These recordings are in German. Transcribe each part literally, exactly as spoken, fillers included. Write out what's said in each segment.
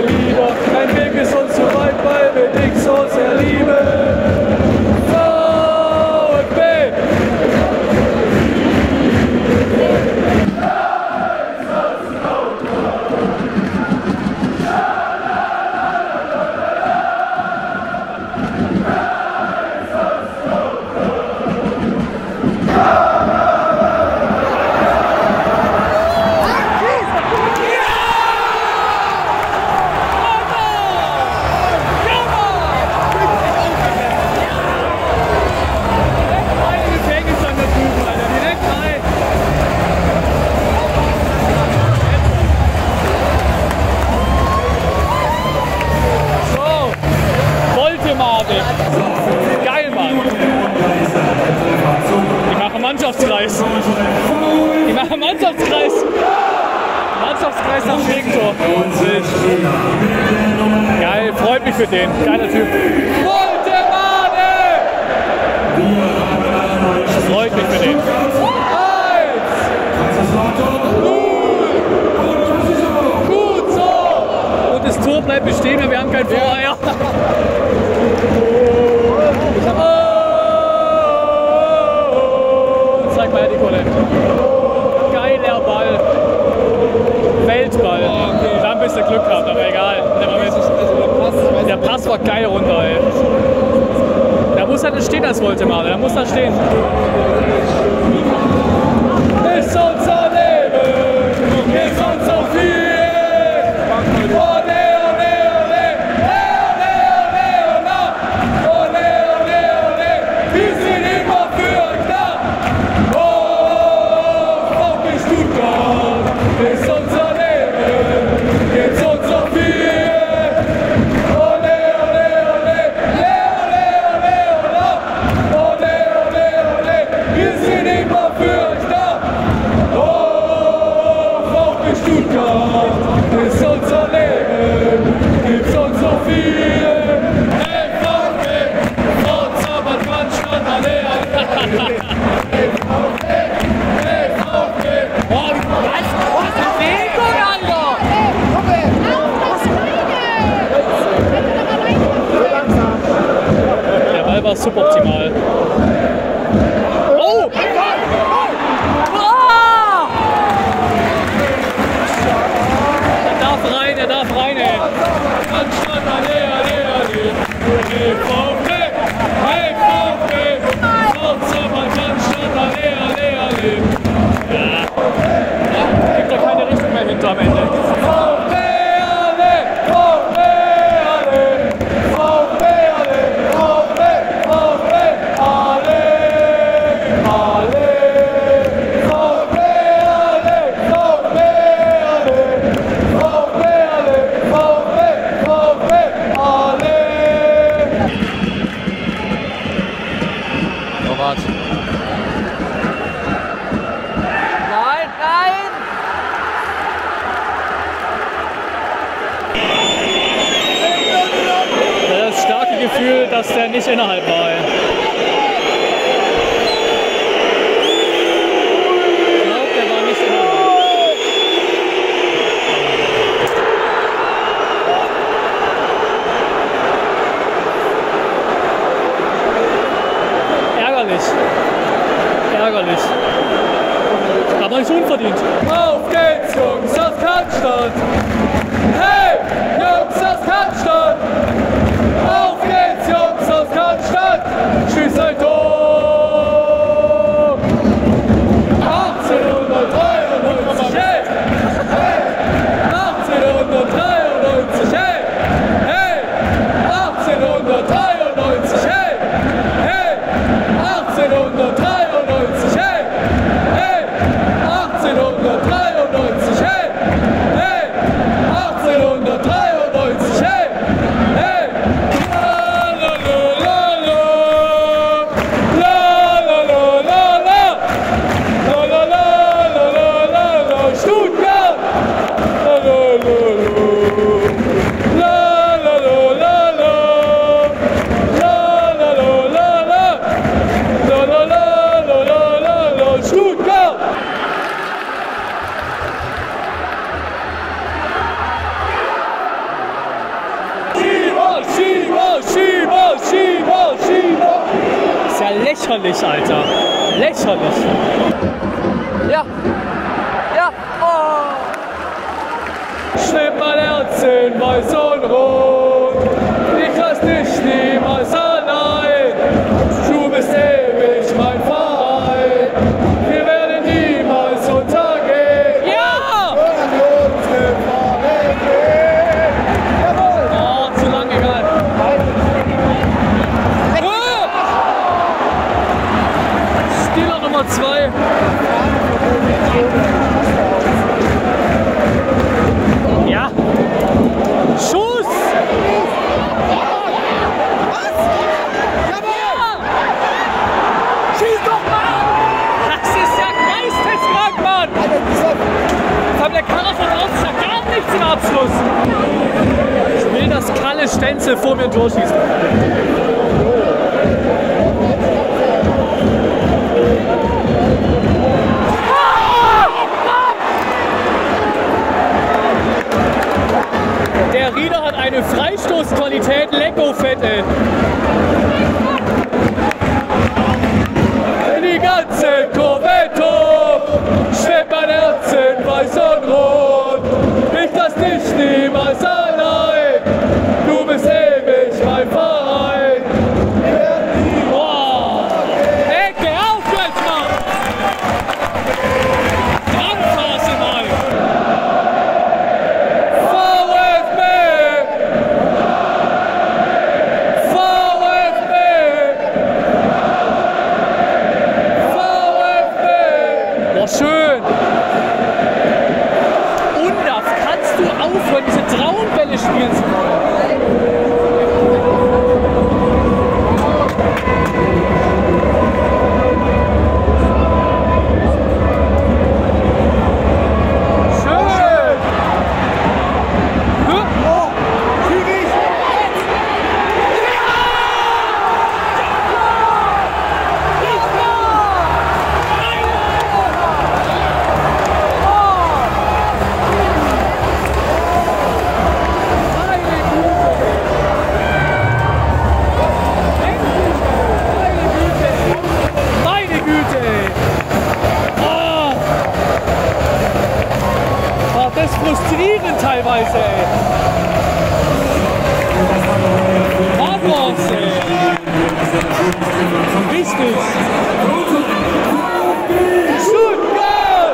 wieder. Kein Weg ist uns zu weit, weil wir dich so sehr lieben. VfB! Geil, Mann! Die machen Mannschaftskreis. Die machen Mannschaftskreis. Mannschaftskreis nach dem Gegentor. Geil, freut mich für den. Geiler Typ. Freut mich für den. Gut so! Und das Tor bleibt bestehen, wir haben kein Vorher. Oh, zeig mal die Kohle. Geiler Ball. Weltball. Da haben ein bisschen Glück gehabt, aber egal. Der Pass war geil runter, ey. Der muss halt stehen als Voldemar, der muss da stehen. Ist unser Leben, ist unser viel. Der Ball war suboptimal. Oh! Er darf rein, er darf rein, ey. Gibt doch keine Richtung mehr hinter am Ende. Nein, nein! Das starke Gefühl, dass der nicht innerhalb war. Ey. Ich glaube, der war nicht innerhalb. Ärgerlich. Ärgerlich. Aber nicht unverdient. Auf geht's, Jungs, aus Cannstatt! Hey, Jungs aus Cannstatt! Auf geht's, Jungs aus Cannstatt! Schieß ein Tor! achtzehnhundertdreiundneunzig, hey! Hey! achtzehnhundertdreiundneunzig, hey! Hey! achtzehnhundertdreiundneunzig, hey! Hey! achtzehnhundertdreiundneunzig, hey! Hey! achtzehnhundertdreiundneunzig! lächerlich, Alter. Lächerlich. Ja. Ja. Oh. Schnipp mein Herz in weiß und rot. Ich lass dich niemals allein. Du bist ewig mein Verein. Wir werden niemals untergehen. Ja! Oh, zu lang, egal. Oh! Stiller Nummer zwei. Ja. Schuss! Schieß doch mal! Das ist ja geisteskrank, Mann! Von der Karre von uns ist ja gar nichts im Abschluss. Ich will, dass Kalle Stenzel vor mir durchschießt. Der Rieder hat eine Freistoßqualität, lecko fett, ey. Die ganze Kurve top, schwebt mein Herz in weiß und rot. Ich lass dich niemals allein, du bist ewig mein Verein. Boah, ey, geh auf jetzt mal! Anfassen mal! VfB! VfB! VfB! Boah, schön! Undaf, kannst du aufhören, diese Traumbälle spielen zu wollen? Schön! Huh? Meine Güte, ey. Oh. Oh, das ist frustrierend teilweise, ey. Hogwarts, ey. Richtig. Stuttgart!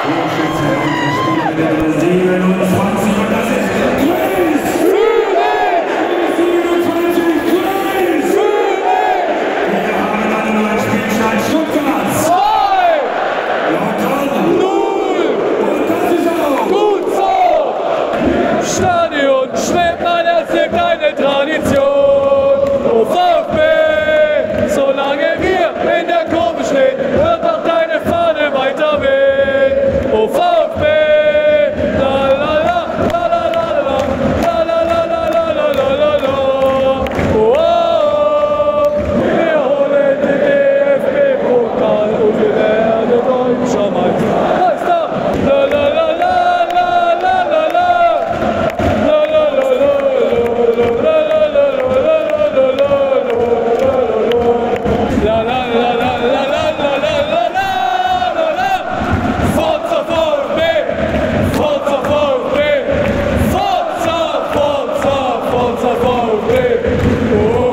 Stadion schwebt mein Herz, eine kleine Tradition. Oh VfB, solange wir in der Kurve stehen, wird auch deine Fahne weiter wehen. Oh VfB, la la la la la la la la la la la la la la la. Oh, oh, wir holen den D F B-Pokal und wir werden deutscher Meister. La la la la la la la la. Forza VfB! Forza VfB! Forza, Forza, Forza VfB! Oh,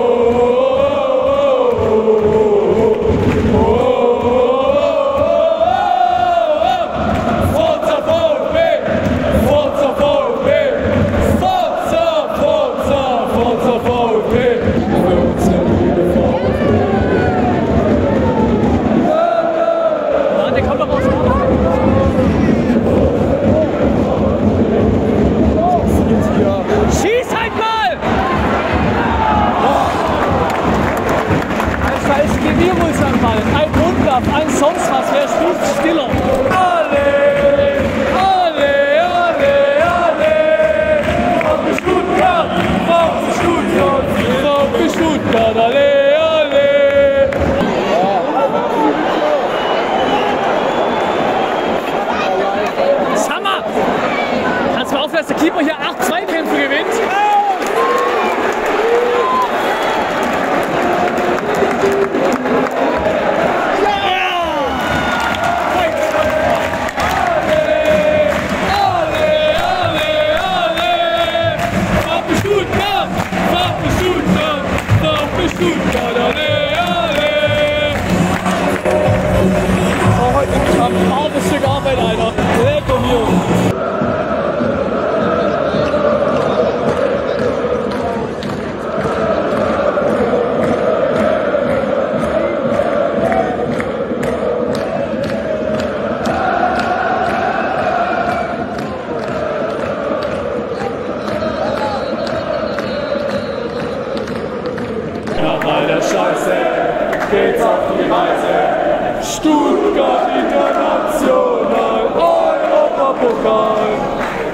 oh, oh, Forza VfB! Forza VfB! Forza, Forza, Forza VfB! Mann, der kommt doch raus. Schieß halt mal! Ein scheiß Virus-Anfall, ein Undaf, ein sonst was, wer spielt stiller? Alle, alle, alle, alle! VfB Stuttgart, VfB Stuttgart, VfB Stuttgart, alle, alle! Hammer! Kannst du mal aufhören, dass der Keeper hier acht Zweikämpfe gewinnt? Stuttgart, alle, alle. Oh, heute ich hab ein hartes Stück Arbeit, Alter. Lecker mir. Bei der Scheiße geht's auf die Reise. Stuttgart international, Europapokal.